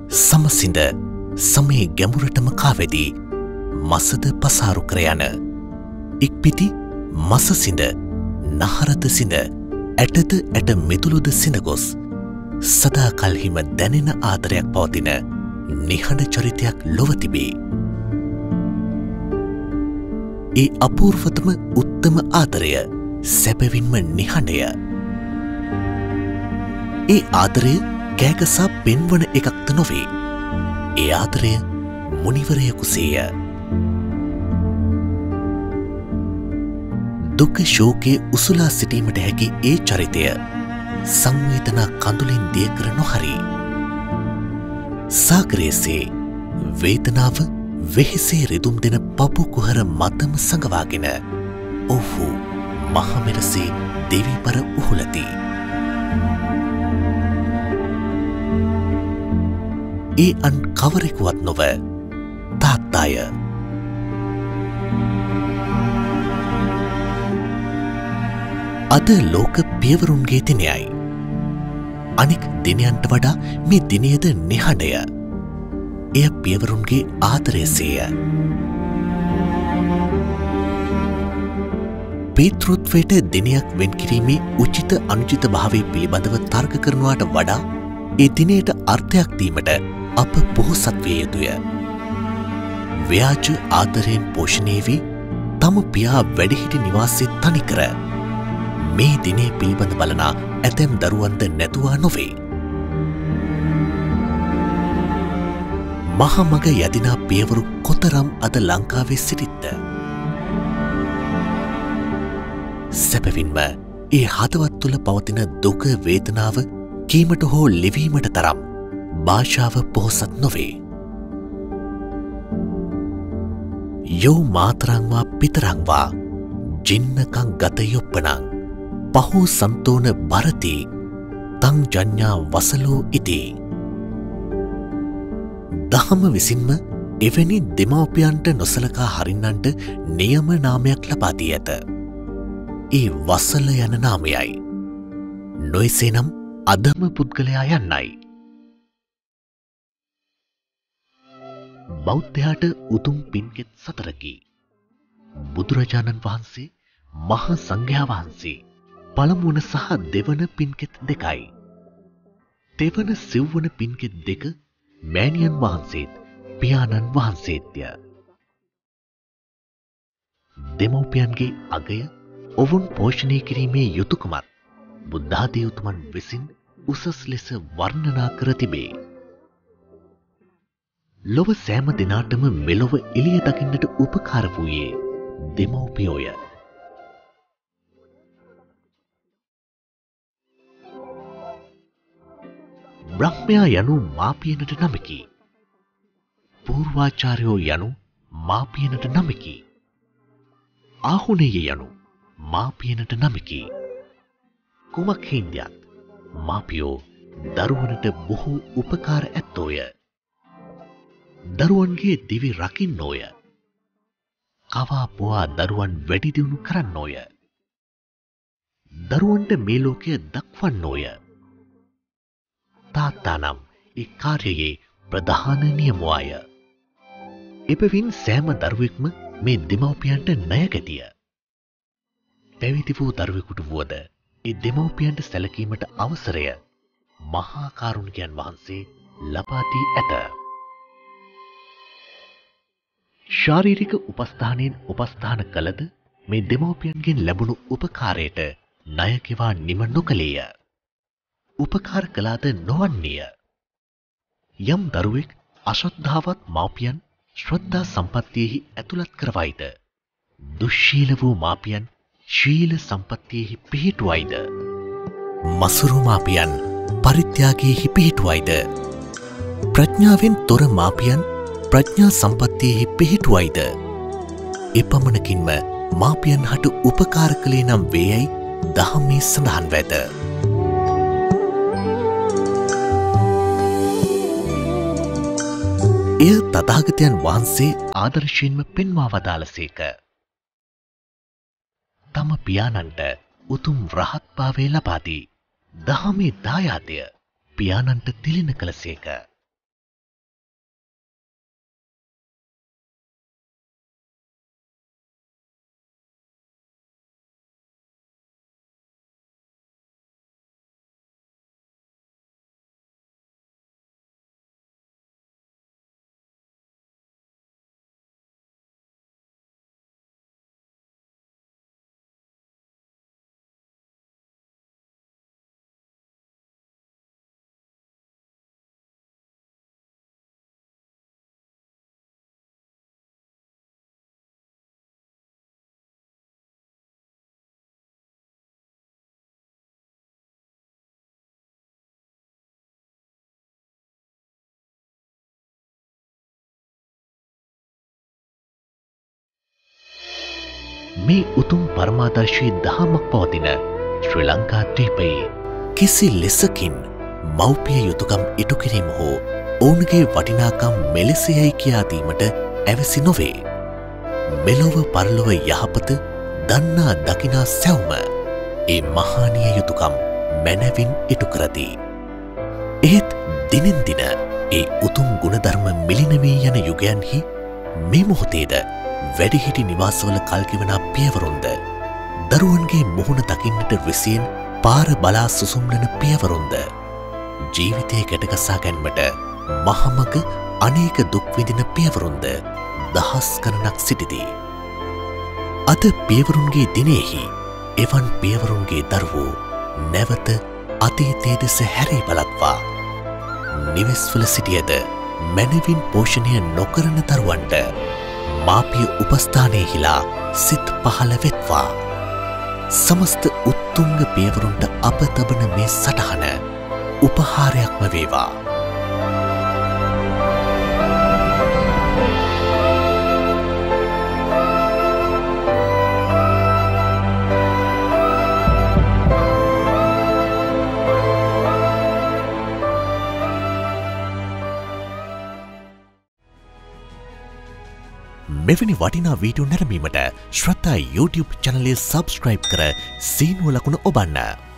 සමසිඳ සමේ ගැඹුරටම කාවැදී මසද පසාරු කර යන ඉක්පිති මසසිඳ නහරද සිඳ ඇටද ඇට මෙතුළුද සිඳ ගොස් සදා කල්හිම දැනෙන ආදරයක් පවතින නිහඬ චරිතයක් ලොව තිබේ. ඒ අපූර්වතම උත්තම ආදරය සැබවින්ම නිහඬය. ඒ ආදරය කෑගසා පෙන්වන එකක්ද නොවේ. ඒ ආදරය මුනිවරයකුසේය. දුක ශෝකයේ උසුලා සිටීමට හැකි ඒ චරිතය සංවේදනා කඳුලින් දිය කර නොහරි. සාගරයේසේ වේදනාව වෙහෙසේ රිදුම් දෙන පපු කුහර මතම සඟවාගෙන ඔහු මහමෙරසේ දෙවිපර උහුලති. ඒ අන් කවරෙකුවත් නොව තාත්තාය. අද ලෝක පියවරුන්ගේ දිනයයි. අනෙක් දිනයන්ට වඩා මේ දිනයද නිහඬය. එය පියවරුන්ගේ ආදරයසේය. පීතෘත්වයට දිනයක් වෙන් කිරීමේ උචිත අනුචිත භාවය පිළිබඳව තර්ක කරනවාට වඩා ඒ දිනයට අර්ථයක් දීමට අප පොහොසත් විය යුතුය. ව්‍යාජ ආදරයෙන් පෝෂණය වී තම පියා වැඩිහිටි නිවාසයේ තනිකර මේ දිනේ පිළිබඳ බලනා ඇතැම් දරුවන්ද නැතුවා නොවේ. මහමග යදිනා පියවරු කොතරම් අද ලංකාවේ සිටිත්ද. සැබවින්ම ඒ හදවත් තුළ පවතින දුක වේදනාව කීමට හෝ ලිවීමට තරම් භාෂාව පොහොසත් නොවේ. යෝ මාතරංවා පිතරංවා ජින්නකං ගත යොප්පනං පහෝ සන්තෝන බරති තං ජඥා වසලෝ ඉති. දහම විසින්ම එවැනි දෙමව්පියන්ට නොසලකා හරින්නන්ට නියම නාමයක් ලබා දී ඇත. ඒ වසල යන නාමයයි. නොයසේ නම් අධම පුද්ගලයා යන්නයි. බෞද්ධයාට උතුම් පින්කෙත් සතරකි. බුදුරජාණන් වහන්සේ මහා සංඝයා වහන්සේ පළමුවන සහ දෙවන පින්කෙත් දෙකයි. තෙවන සිව්වන පින්කෙත් දෙක මෑණියන් වහන්සේත් පියාණන් වහන්සේත්ය. දෙමව්පියන්ගේ අගය ඔවුන් පෝෂණය කිරීමේ යුතුයකමත් බුද්ධාදී උතුමන් විසින් උසස් ලෙස වර්ණනා කර තිබේ. ලොව සෑම දිනාටම මෙලොව එළිය දකින්නට උපකාර වූයේ දෙමව්පියෝය. බ්‍රහ්මයා යනු මාපියනට නමකි. පූර්වාචාර්යෝ යනු මාපියනට නමකි. ආහුණේය යනු මාපියනට නමකි. කුමක් හින්දයත් මාපියෝ දරුවනට බොහෝ උපකාර ඇත්තෝය. දරුවන්ගේ දිවි රකින්නෝය. කවා පොවා දරුවන් වැඩි දියුණු කරන්නෝය. දරුවන්ට මේ ලෝකය දක්වන්නෝය. තාත්තා නම් ඒ කාර්යයේ ප්‍රධාන නියමුවාය. එබැවින් සෑම දරුවෙක්ම මේ දෙමව්පියන්ට ණයගැතිය. පැවිදි වූ දරුවෙකුට වුවද ඒ දෙමව්පියන්ට සැලකීමට අවසරය මහා කාරුණිකයන් වහන්සේ ලබා දී ඇත. ශාරීරික උපස්ථානයෙන් උපස්ථාන කළද මේ දෙමව්පියන්ගෙන් ලැබුණු උපකාරයට ණය ගෙවා නිම නොකළේය. උපකාර කළාද නොවන්නේය. යම් දරුවෙක් අශ්‍රද්ධාවත් මව්පියන් ශ්‍රද්ධා සම්පත්තියෙහි ඇතුළත් කරවයිද දුශ්ශීල වූ මාපියන් ශීල සම්පත්තියෙහි පිහිටුවයිද මසුරු මාපියන් පරිත්‍යාගයෙහි පිහිටුවයිද ප්‍රඥාවෙන් තොර මාපියන් ප්‍රඥා සම්පත්තියෙහි පිහිටුවයිද එපමණකින්ම මාපියන් හට උපකාර කළේ නම් වේයයි දහමේ සඳහන් වෙත. එය තථාගතයන් වහන්සේ ආදර්ශයෙන්ම පෙන්වා වදාළසේක. තම පියාණන්ට උතුම් රහත් භාවය ලබා දී දහමේ දායාදය පියාණන්ට තිළින කළසේක. මේ උතුම් පරමාදර්ශී දහමක් පවතින ශ්‍රී ලංකා ද්වීපයේ කිසි ලෙසකින් මව්පිය යුතුකම් ඉටු කිරීම හෝ ඔවුන්ගේ වටිනාකම් මෙලෙසයයි කියා දීමට ඇවැසි නොවේ. මෙලොව පරලොව යහපත දන්නා දකිනා සැවුම ඒ මහානීය යුතුකම් මැනවින් ඉටු කරති. එහෙත් දිනෙන් දින ඒ උතුම් ගුණධර්ම මිලින වී යන යුගයන්හි මේ මොහොතේද වැඩිහිටි නිවාසවල කල්ගෙවනා පියවරුන්ද දරුවන්ගේ මුහුණ දකින්නට විසියෙන් පාර බලා සුසුම්ලන පියවරුන්ද ජීවිතය ගැටගසා ගැන්මට මහමග අනේක දුක්විදින පියවරුන්ද දහස් ගණනක් සිටිති. අද පියවරුන්ගේ දිනෙහි එවන් පියවරුන්ගේ දරුවෝ නැවත අතීතයේ දෙස හැරී බලත්වා නිවෙස්වල සිටියද මැනවින් පෝෂණය නොකරන දරුවන්ට මාපිය උපස්ථානයේ හිලා සිත් පහළ වෙත්වා. සමස්ත උත්තුංග පියවරුන්ට අප තබන මේ සටහන උපහාරයක්ම වේවා. මෙවැනි වටිනා වීඩියෝ නැරඹීමට ශ්‍රද්ධා YouTube චැනලය සබ්ස්ක්‍රයිබ් කර සීනුව ලකුණ ඔබන්න.